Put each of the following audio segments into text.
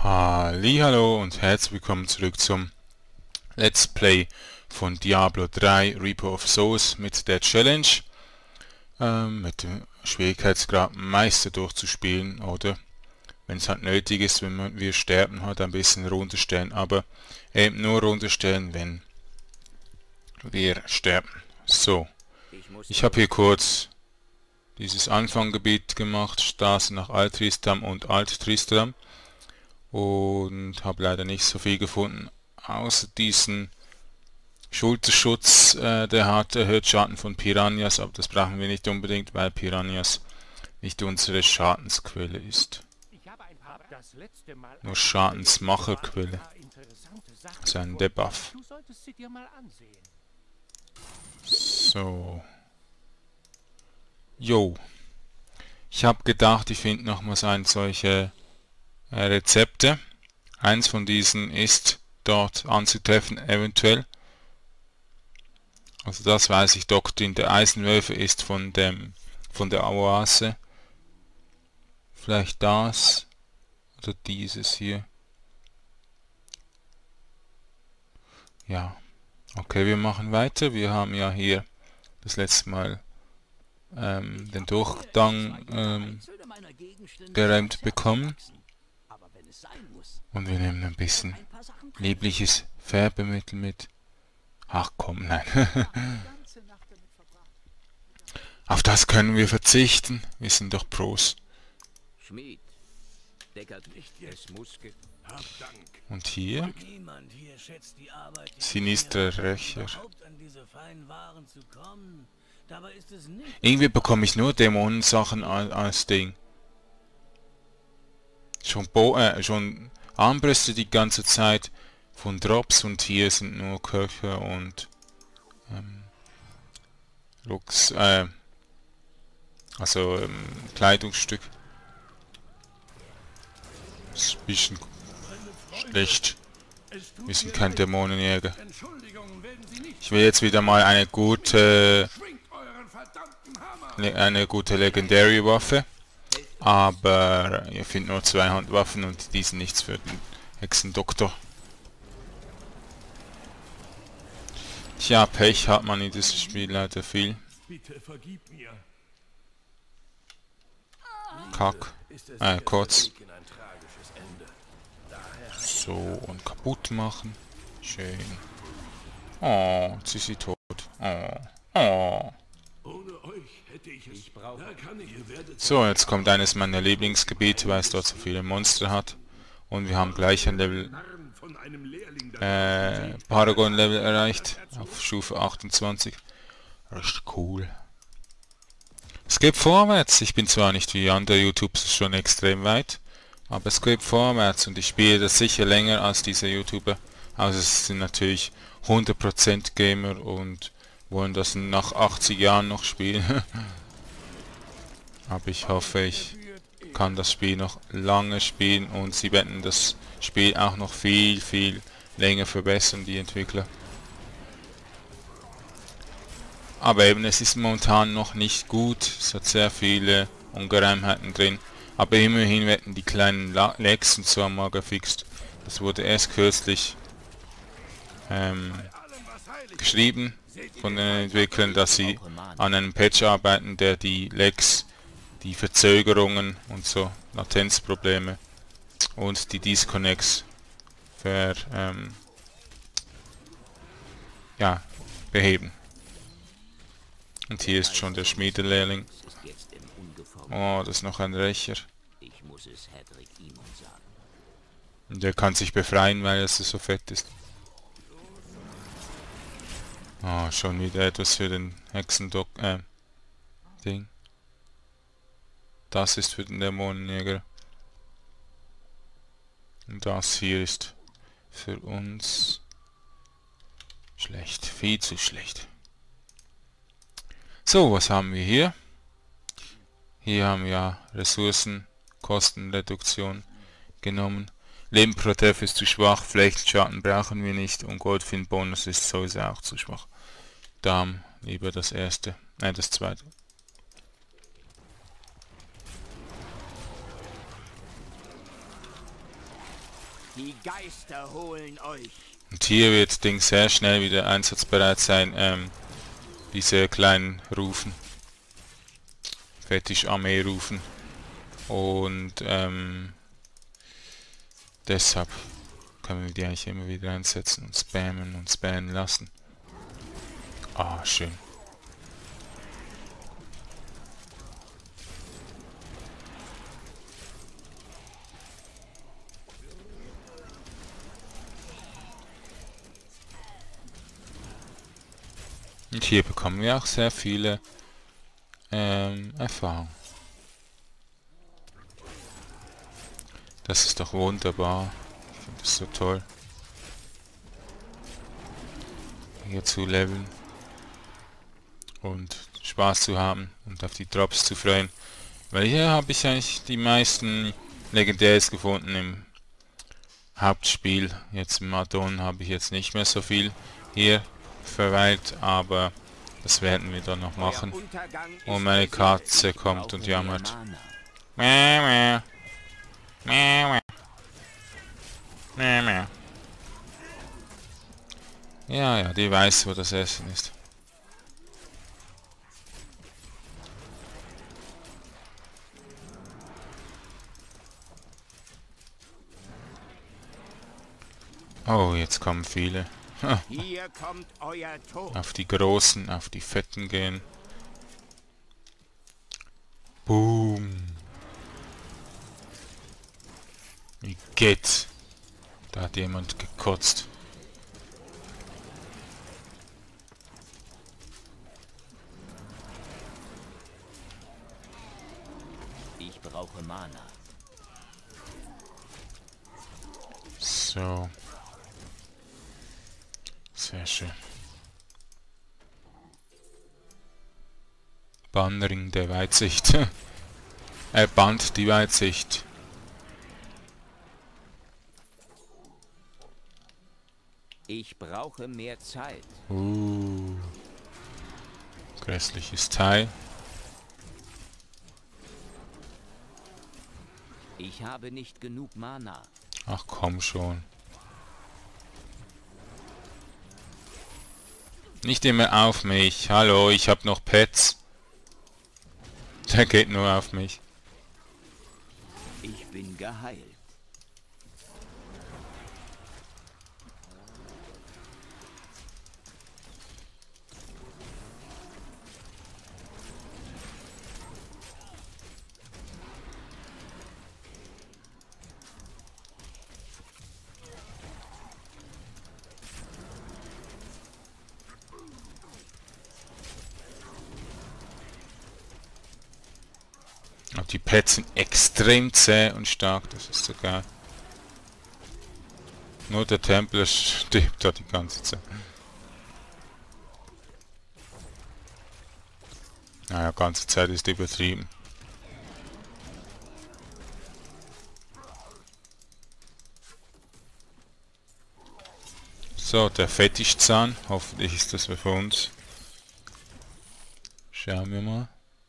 Hallihallo und herzlich willkommen zurück zum Let's Play von Diablo 3 Reaper of Souls mit der Challenge, mit dem Schwierigkeitsgrad Meister durchzuspielen, oder wenn es halt nötig ist, wenn wir sterben, halt ein bisschen runterstellen, aber eben nur runterstellen, wenn wir sterben. So, ich habe hier kurz dieses Anfangsgebiet gemacht, Straße nach Alt-Tristram und Alt-Tristram, und habe leider nicht so viel gefunden, außer diesen Schulterschutz, der hat erhöht Schaden von Piranhas, aber das brauchen wir nicht unbedingt, weil Piranhas nicht unsere Schadensquelle ist. Nur Schadensmacherquelle. Also ein Debuff. So. Jo. Ich habe gedacht, ich finde nochmals solche Rezepte. Eins von diesen ist dort anzutreffen, eventuell. Also das weiß ich, Doktrin der Eisenwölfe ist von der Oase. Vielleicht das oder dieses hier. Ja. Okay, wir machen weiter. Wir haben ja hier das letzte Mal den Durchgang geräumt bekommen. Und wir nehmen ein bisschen liebliches Färbemittel mit. Ach komm, nein. Auf das können wir verzichten. Wir sind doch Pros. Und hier? Sinistrer Rächer. Irgendwie bekomme ich nur Dämonensachen als Ding. Schon Armbrüste die ganze Zeit von Drops, und hier sind nur Köcher und Lux, Kleidungsstück. Das ist ein bisschen schlecht. Wir sind kein Dämonenjäger. Ich will jetzt wieder mal eine gute Legendary Waffe. Aber ihr findet nur Zweihandwaffen und die sind nichts für den Hexendoktor. Tja, Pech hat man in diesem Spiel leider viel. Kack. Kurz. So, und kaputt machen. Schön. Oh, jetzt ist sie tot. Oh. Oh. So, jetzt kommt eines meiner Lieblingsgebiete, weil es dort so viele Monster hat. Und wir haben gleich ein Level Paragon-Level erreicht, auf Stufe 28. Richtig cool. Es geht vorwärts. Ich bin zwar nicht wie andere YouTubers schon extrem weit, aber es geht vorwärts und ich spiele das sicher länger als diese YouTuber. Also es sind natürlich 100% Gamer und wollen das nach 80 Jahren noch spielen. Aber ich hoffe, ich kann das Spiel noch lange spielen und sie werden das Spiel auch noch viel länger verbessern, die Entwickler. Aber eben, es ist momentan noch nicht gut, es hat sehr viele Ungereimheiten drin. Aber immerhin werden die kleinen Lags und so mal gefixt. Das wurde erst kürzlich geschrieben von den Entwicklern, dass sie an einem Patch arbeiten, der die Lags, die Verzögerungen und so, Latenzprobleme und die Disconnects beheben. Und hier ist schon der Schmiedelehrling. Oh, das ist noch ein Rächer. Und der kann sich befreien, weil er so fett ist. Oh, schon wieder etwas für den Ding. Das ist für den Dämonenjäger. Und das hier ist für uns schlecht. Viel zu schlecht. So, was haben wir hier? Hier haben wir Ressourcenkostenreduktion genommen. Leben pro Treffer ist zu schwach, Flechtenschaden brauchen wir nicht und Goldfind-Bonus ist sowieso auch zu schwach. Darum lieber das erste, das zweite. Die Geister holen euch. Und hier wird Ding sehr schnell wieder einsatzbereit sein, diese kleinen Rufen. Fetisch-Armee-Rufen. Und deshalb können wir die eigentlich immer wieder einsetzen und spammen lassen. Ah, schön. Und hier bekommen wir auch sehr viele Erfahrung. Das ist doch wunderbar. Ich finde das so toll. Hier zu leveln. Und Spaß zu haben und auf die Drops zu freuen. Weil hier habe ich eigentlich die meisten Legendärs gefunden im Hauptspiel. Jetzt im Addon habe ich jetzt nicht mehr so viel hier verweilt, aber das werden wir dann noch machen. Und meine Katze kommt und jammert. Mäh, mäh. Mäh, mäh. Mäh, mäh. Ja, die weiß, wo das Essen ist. Oh, jetzt kommen viele. Hier kommt euer Tod. Auf die großen, auf die fetten gehen. Boom. Wie geht's? Da hat jemand gekotzt. Ich brauche Mana. So. Sehr schön. Bannring der Weitsicht. Band die Weitsicht. Ich brauche mehr Zeit. Grässliches Teil. Ich habe nicht genug Mana. Ach komm schon. Nicht immer auf mich. Hallo, ich hab noch Pets. Der geht nur auf mich. Ich bin geheilt. Und die Pets sind extrem zäh und stark, das ist so geil. Nur der Templer stirbt da die ganze Zeit. Naja, ganze Zeit ist übertrieben. So, der Fetischzahn. Hoffentlich ist das für uns. Schauen wir mal.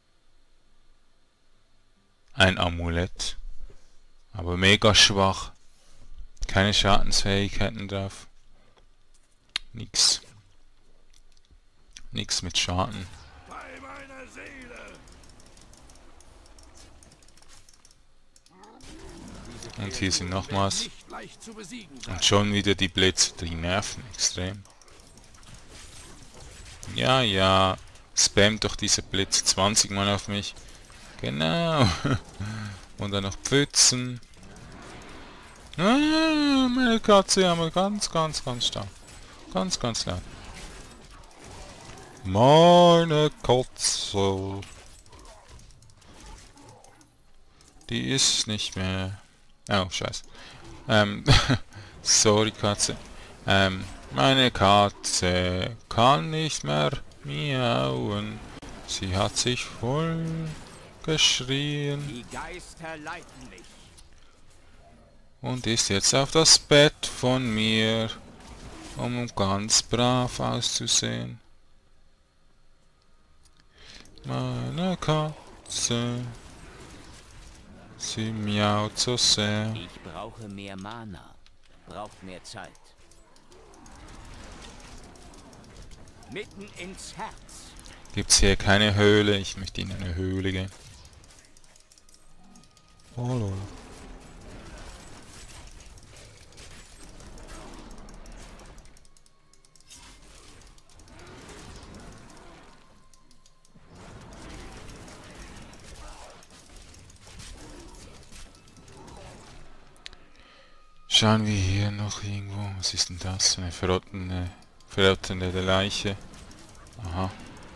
Ein Amulett. Aber mega schwach. Keine Schadensfähigkeiten drauf. Nix. Nix mit Schaden. Und hier sind nochmals. Und schon wieder die Blitze. Die nerven extrem. Ja. Spammt doch diese Blitze 20 Mal auf mich. Genau. Und dann noch Pfützen. Ah, meine Katze haben wir ganz stark. Ganz laut. Meine Katze. Die ist nicht mehr. Oh, scheiße. Sorry, Katze. Meine Katze kann nicht mehr miauen. Sie hat sich voll geschrien. Die Geister leiten mich. Und ist jetzt auf das Bett von mir, um ganz brav auszusehen. Meine Katze, sie miaut so sehr. Ich brauche mehr Mana. braucht mehr Zeit. Mitten ins Herz. Gibt's hier keine Höhle? Ich möchte in eine Höhle gehen. Hallo. Schauen wir hier noch irgendwo. Was ist denn das? Eine verrottende Leiche. Aha.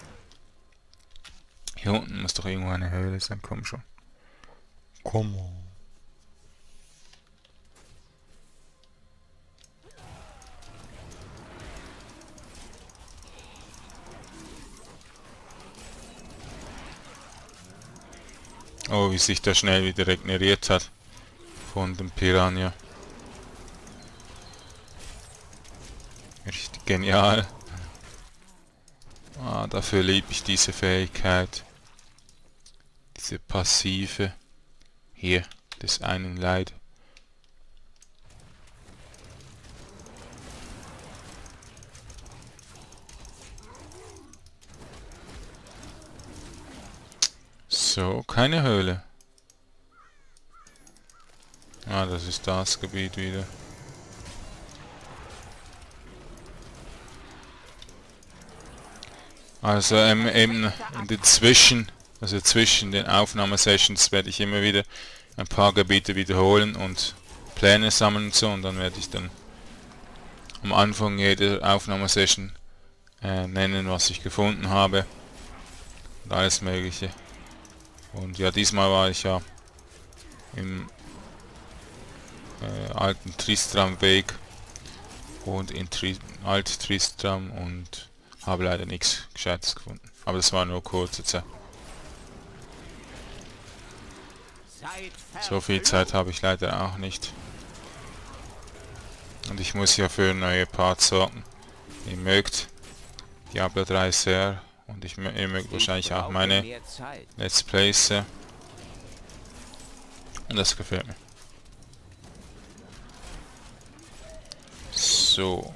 Hier unten muss doch irgendwo eine Höhle sein. Komm schon. Komm on. Oh, wie sich das schnell wieder regeneriert hat. Von dem Piranha. Richtig genial. Ah, dafür liebe ich diese Fähigkeit. Diese passive. Hier, des einen Leid. So, keine Höhle. Ah, das ist das Gebiet wieder. Also eben zwischen den Aufnahmesessions werde ich immer wieder ein paar Gebiete wiederholen und Pläne sammeln und so, und dann werde ich dann am Anfang jeder Aufnahmesession nennen, was ich gefunden habe und alles mögliche. Und ja, diesmal war ich ja im alten Tristram-Weg und in Alt-Tristram und habe leider nichts Gescheites gefunden. Aber das war nur kurze Zeit. So viel Zeit habe ich leider auch nicht. Und ich muss ja für neue Parts sorgen. Ihr mögt Diablo 3 sehr und ihr mögt wahrscheinlich auch meine Let's Plays sehr. Und das gefällt mir. So.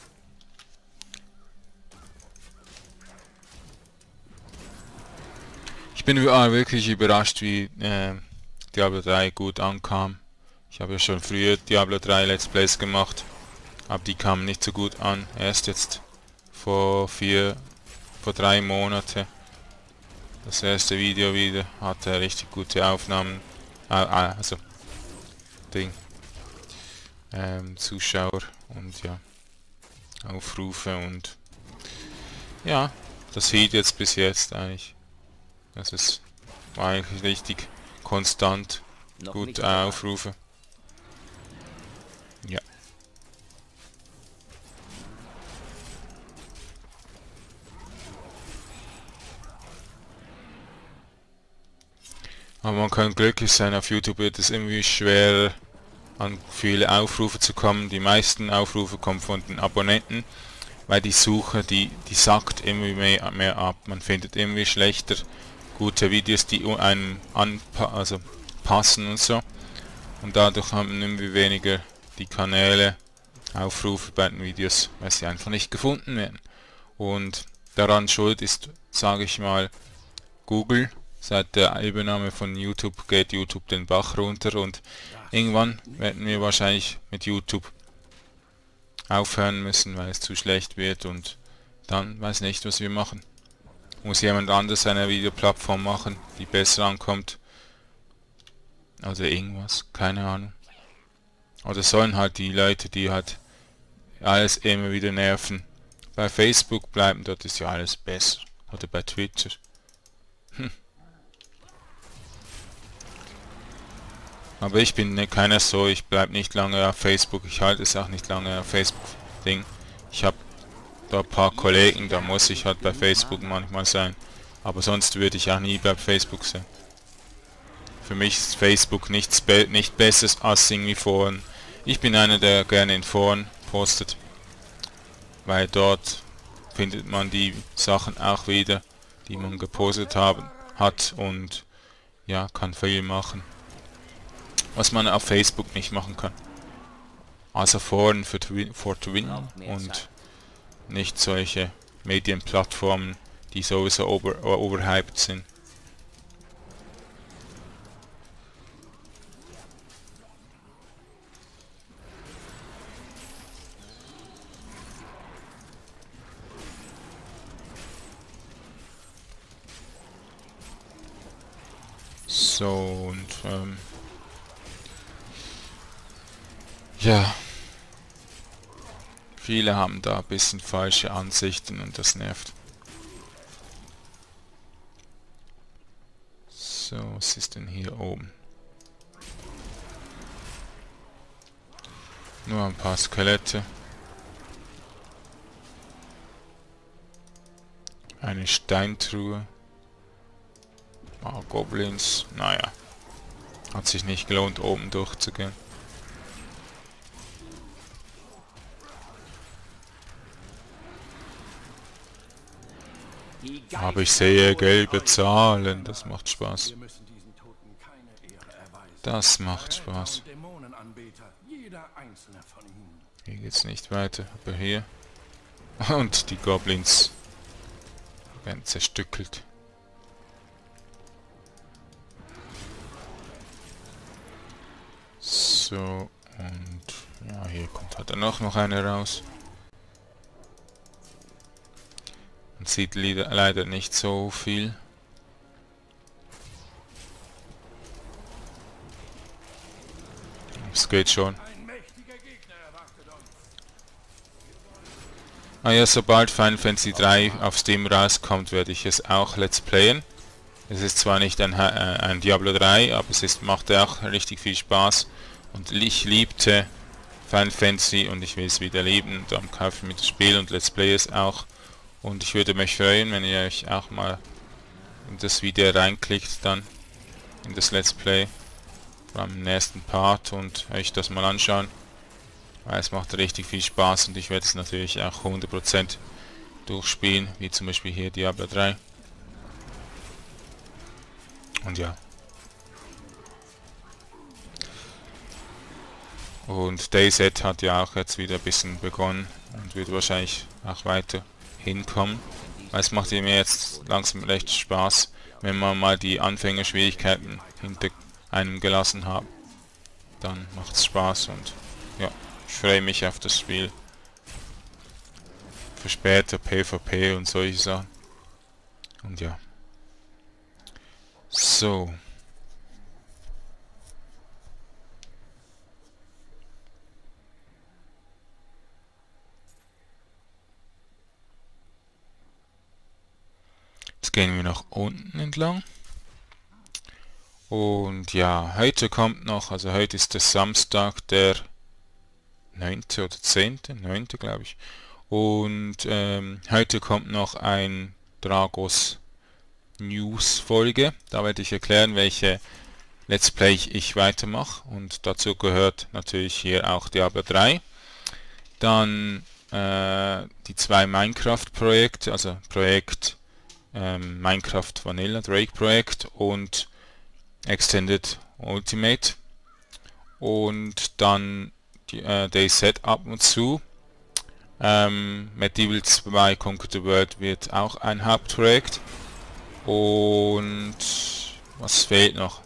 Ich bin wirklich überrascht, wie Diablo 3 gut ankam. Ich habe ja schon früher Diablo 3 Let's Plays gemacht, aber die kamen nicht so gut an. Erst jetzt vor 3 Monaten das erste Video wieder, hatte richtig gute Aufnahmen, also Zuschauer und ja, Aufrufe und ja, das hielt jetzt bis jetzt eigentlich. Das war eigentlich richtig konstant, gute Aufrufe. Ja. Aber man kann glücklich sein, auf YouTube wird es irgendwie schwerer, an viele Aufrufe zu kommen. Die meisten Aufrufe kommen von den Abonnenten, weil die Suche, die sackt irgendwie mehr ab. Man findet irgendwie schlechter gute Videos, die einem passen und so. Und dadurch haben irgendwie weniger die Kanäle Aufrufe bei den Videos, weil sie einfach nicht gefunden werden. Und daran schuld ist, sage ich mal, Google. Seit der Übernahme von YouTube geht YouTube den Bach runter und irgendwann werden wir wahrscheinlich mit YouTube aufhören müssen, weil es zu schlecht wird, und dann weiß nicht, was wir machen. Muss jemand anders eine Videoplattform machen, die besser ankommt. Also irgendwas, keine Ahnung. Oder sollen halt die Leute, die halt alles immer wieder nerven, bei Facebook bleiben, dort ist ja alles besser. Oder bei Twitter. Aber ich bin keiner so, ich bleibe nicht lange auf Facebook, ich halte es auch nicht lange auf Facebook-Ding. Ich habe da ein paar Kollegen, da muss ich halt bei Facebook manchmal sein. Aber sonst würde ich auch nie bei Facebook sein. Für mich ist Facebook nicht besser als irgendwie Foren. Ich bin einer, der gerne in Foren postet, weil dort findet man die Sachen auch wieder, die man gepostet hat, und ja, kann viel machen, was man auf Facebook nicht machen kann. also for to win und nicht solche Medienplattformen, die sowieso overhyped sind. So, und ja, viele haben da ein bisschen falsche Ansichten und das nervt. So, was ist denn hier oben? Nur ein paar Skelette. Eine Steintruhe. Ah, Goblins. Naja. Hat sich nicht gelohnt, oben durchzugehen. Aber ich sehe gelbe Zahlen. Das macht Spaß. Das macht Spaß. Hier geht's nicht weiter. Aber hier. Und die Goblins werden zerstückelt. So, und ja, hier kommt halt dann noch eine raus. Man sieht leider nicht so viel. Es geht schon. Ah ja, sobald Final Fantasy 3 auf Steam rauskommt, werde ich es auch let's playen. Es ist zwar nicht ein Diablo 3, aber macht auch richtig viel Spaß. Und ich liebte Final Fantasy und ich will es wieder lieben. Und darum kaufe ich mir das Spiel und let's play es auch. Und ich würde mich freuen, wenn ihr euch auch mal in das Video reinklickt, dann in das Let's Play beim nächsten Part und euch das mal anschauen. Weil es macht richtig viel Spaß und ich werde es natürlich auch 100% durchspielen, wie zum Beispiel hier Diablo 3. Und ja. Und DayZ hat ja auch jetzt wieder ein bisschen begonnen und wird wahrscheinlich auch weiter hinkommen. Weil es macht mir jetzt langsam recht Spaß, wenn man mal die Anfängerschwierigkeiten hinter einem gelassen hat. Dann macht es Spaß und ja, ich freue mich auf das Spiel. Für später PvP und solche Sachen. Und ja. So. Jetzt gehen wir nach unten entlang. Und ja, heute kommt noch, also heute ist der Samstag, der 9. oder 10. 9. glaube ich. Und heute kommt noch ein Dragos News Folge. Da werde ich erklären, welche Let's Play ich weitermache. Und dazu gehört natürlich hier auch Diablo 3. Dann die 2 Minecraft-Projekte, also Projekt Minecraft Vanilla Drake Projekt und Extended Ultimate. Und dann die DayZ ab und zu. Medieval 2 Conquer the World wird auch ein Hauptprojekt. Und was fehlt noch?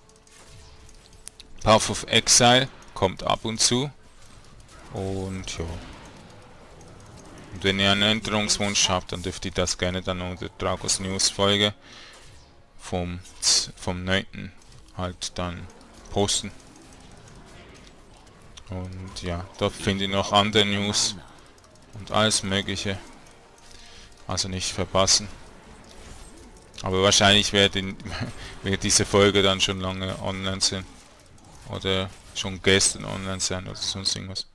Path of Exile kommt ab und zu. Und ja. Und wenn ihr einen Änderungswunsch habt, dann dürft ihr das gerne dann unter Dragos News Folge vom 9. halt dann posten. Und ja, dort findet ihr noch andere News und alles mögliche. Also nicht verpassen. Aber wahrscheinlich wird diese Folge dann schon lange online sein. Oder schon gestern online sein oder sonst irgendwas.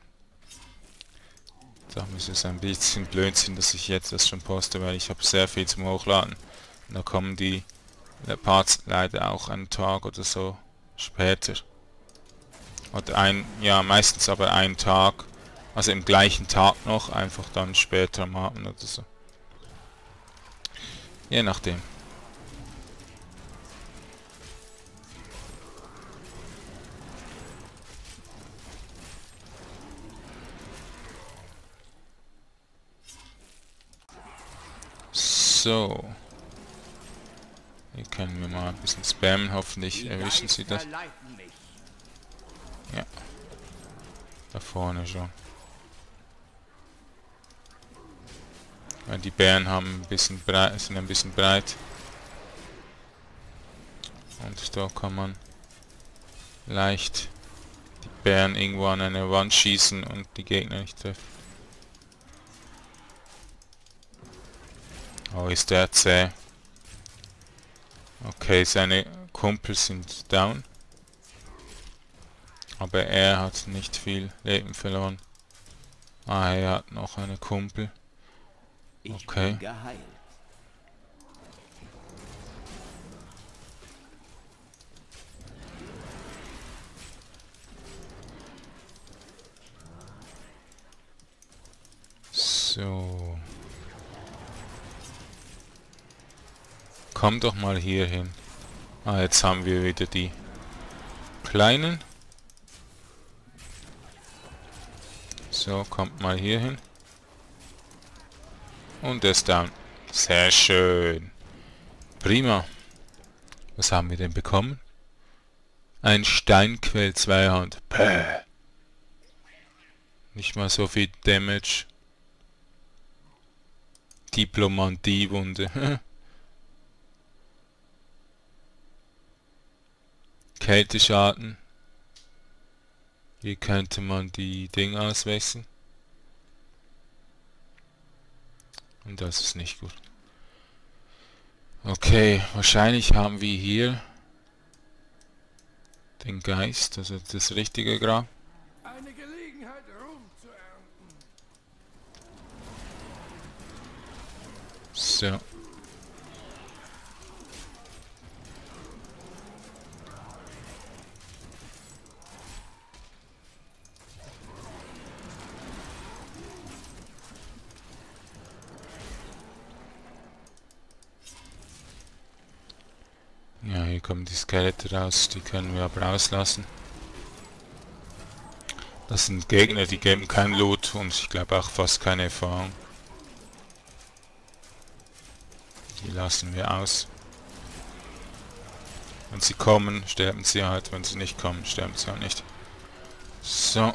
Da muss es ein bisschen Blödsinn, dass ich jetzt das schon poste, weil ich habe sehr viel zum Hochladen. Und da kommen die Parts leider auch einen Tag oder so später. Oder ja, meistens aber einen Tag, also im gleichen Tag noch, einfach dann später am Abend oder so. Je nachdem. So. Hier können wir mal ein bisschen spammen, hoffentlich erwischen sie das. Ja. Da vorne schon. Ja, die Bären haben ein bisschen breit, sind ein bisschen breit. Und da kann man leicht die Bären irgendwo an eine Wand schießen und die Gegner nicht treffen. Oh, ist der zäh. Okay, seine Kumpel sind down. Aber er hat nicht viel Leben verloren. Ah, er hat noch eine Kumpel. Okay. So. Komm doch mal hier hin. Ah, jetzt haben wir wieder die Kleinen. So, kommt mal hier hin. Und er ist down. Sehr schön. Prima. Was haben wir denn bekommen? Ein Steinquell Zweihand. Päh. Nicht mal so viel Damage. Diplomatie-Wunde. Kälteschaden. Hier könnte man die Dinge auswechseln. Und das ist nicht gut. Okay, wahrscheinlich haben wir hier den Geist, also das richtige Grab. Eine Gelegenheit, Ruhm zu ernten. So. Ja, hier kommen die Skelette raus, die können wir aber rauslassen. Das sind Gegner, die geben kein Loot und ich glaube auch fast keine Erfahrung. Die lassen wir aus. Wenn sie kommen, sterben sie halt. Wenn sie nicht kommen, sterben sie halt nicht. So.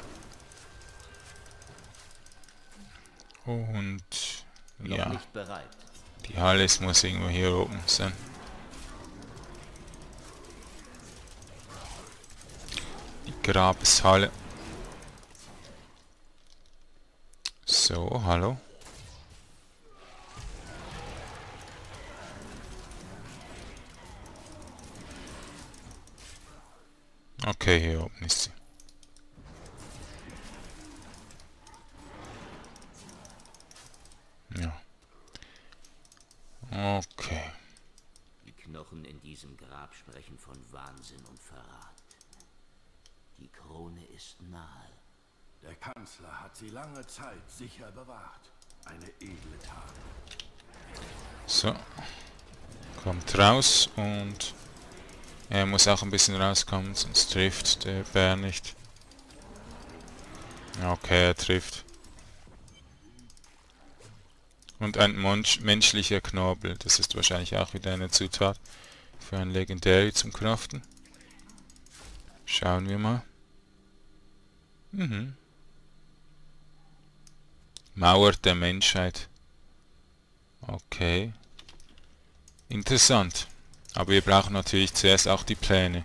Und ja, nicht bereit. die Halle muss irgendwo hier oben sein. Die Grabeshalle. So, hallo. Okay, hier oben ist sie. Ja. Okay. Die Knochen in diesem Grab sprechen von Wahnsinn und Verrat. Die Krone ist nahe. Der Kanzler hat sie lange Zeit sicher bewahrt. Eine edle Tat. So. Kommt raus und er muss auch ein bisschen rauskommen, sonst trifft der Bär nicht. Okay, er trifft. Und ein menschlicher Knorpel. Das ist wahrscheinlich auch wieder eine Zutat für ein Legendary zum Craften. Schauen wir mal. Mauer der Menschheit. Okay. Interessant. Aber wir brauchen natürlich zuerst auch die Pläne.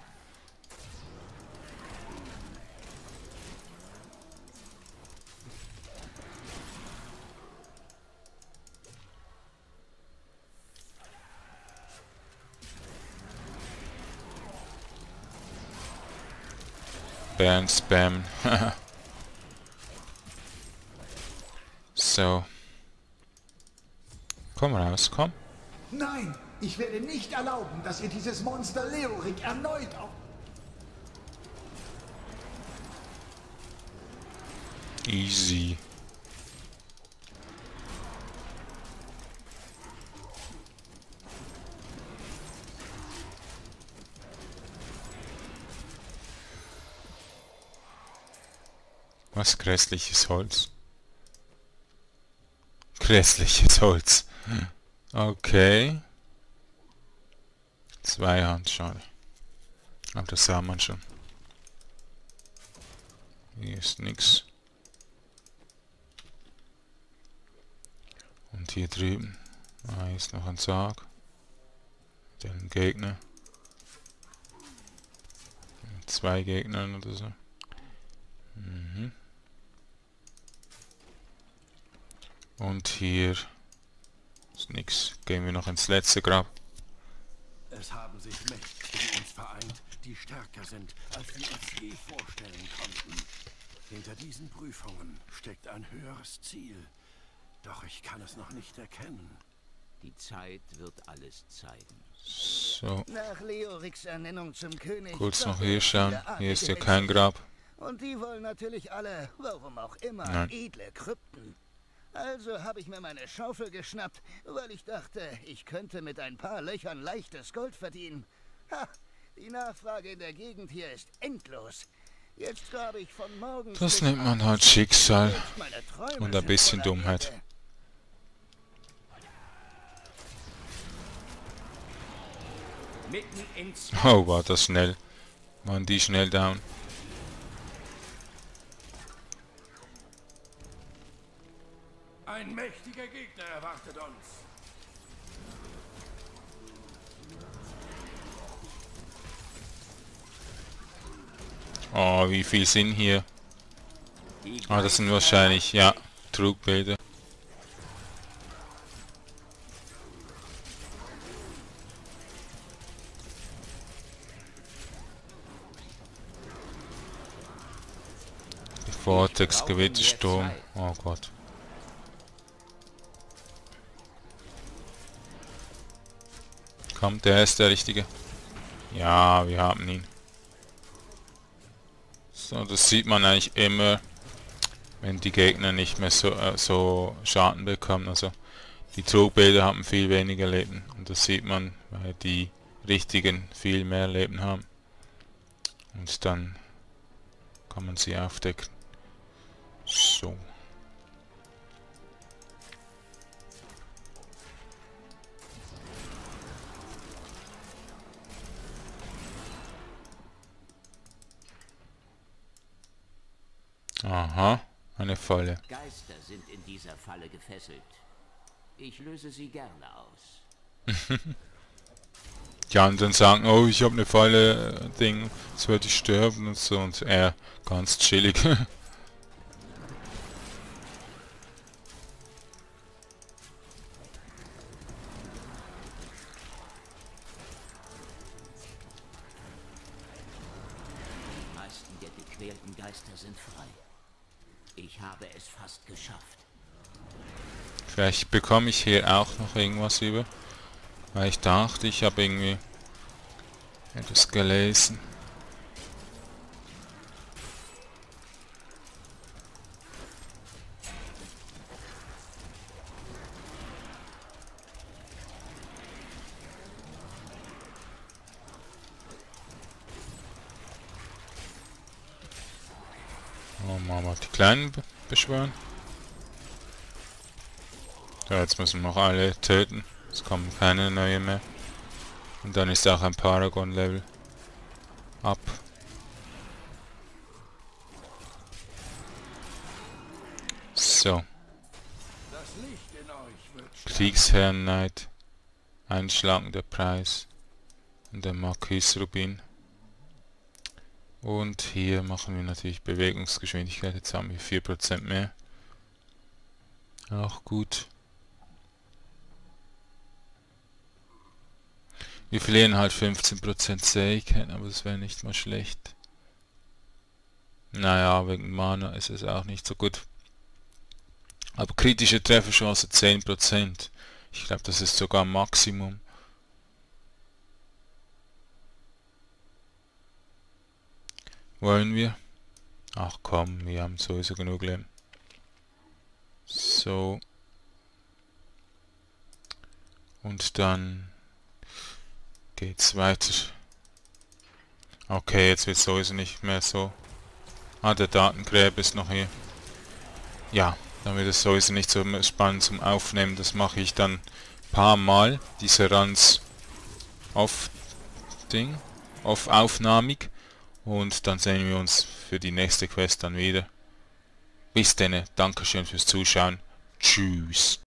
Bären spammen. So. Komm raus, komm. Nein, ich werde nicht erlauben, dass ihr dieses Monster Leorik erneut auf... Easy. Was grässliches Holz. Grässliches Holz. Okay. Zweihand, schade. Aber das sah man schon. Hier ist nichts. Und hier drüben. Hier ist noch ein Sarg. Den Gegner. Mit 2 Gegnern oder so. Mhm. Und hier ist nichts. Gehen wir noch ins letzte Grab. Es haben sich Mächte in uns vereint, die stärker sind, als wir uns je vorstellen konnten. Hinter diesen Prüfungen steckt ein höheres Ziel. Doch ich kann es noch nicht erkennen. Die Zeit wird alles zeigen. So, Nach Leoriks Ernennung zum König. kurz noch hier schauen. Hier ist ja kein Grab. Und die wollen natürlich alle, warum auch immer, Nein. edle Krypten. Also habe ich mir meine Schaufel geschnappt, weil ich dachte, ich könnte mit ein paar Löchern leichtes Gold verdienen. Ha, die Nachfrage in der Gegend hier ist endlos. Jetzt grabe ich von morgens Das bis nennt man abends, halt Schicksal selbst meine Träume und ein sind bisschen voller Dummheit. Erde. Mitten ins Oh, war das schnell. Waren die schnell down. Ein mächtiger Gegner erwartet uns. Oh, wie viel sind hier? Ah, das sind wahrscheinlich, ja, Trugbilder. Vortex, Gewittersturm. Oh Gott. Kommt, der ist der Richtige. Ja, wir haben ihn. So, das sieht man eigentlich immer, wenn die Gegner nicht mehr so Schaden bekommen. Also die Trugbilder haben viel weniger Leben. Und das sieht man, weil die Richtigen viel mehr Leben haben. Und dann kann man sie aufdecken. So. Aha, eine Falle. Geister sind in dieser Falle gefesselt. Ich löse sie gerne aus. Die anderen sagen, oh, ich habe eine Falle, Ding, jetzt werde ich sterben und so. Und er ganz chillig. Die meisten der gequälten Geister sind frei. Ich habe es fast geschafft. Vielleicht bekomme ich hier auch noch irgendwas über. Weil ich dachte, ich habe irgendwie etwas gelesen. Oh, mal die Kleinen beschwören. So, jetzt müssen wir noch alle töten. Es kommen keine neue mehr. Und dann ist auch ein Paragon-Level ab. So. Das Licht in euch wird Kriegsherrn-Neid. Einschlagender Preis. Und der Marquis-Rubin. Und hier machen wir natürlich Bewegungsgeschwindigkeit. Jetzt haben wir 4% mehr. Auch gut. Wir verlieren halt 15% Zähigkeit, aber das wäre nicht mal schlecht. Naja, wegen Mana ist es auch nicht so gut. Aber kritische Trefferchance 10%. Ich glaube, das ist sogar Maximum. Wollen wir? Ach komm, wir haben sowieso genug Leben. So. Und dann geht's weiter. Okay, jetzt wird es sowieso nicht mehr so. Ah, der Datengräber ist noch hier. Ja, dann wird es sowieso nicht so spannend zum Aufnehmen. Das mache ich dann paar Mal diese Runs aufnahmig. Und dann sehen wir uns für die nächste Quest dann wieder. Bis dann, Dankeschön fürs Zuschauen. Tschüss.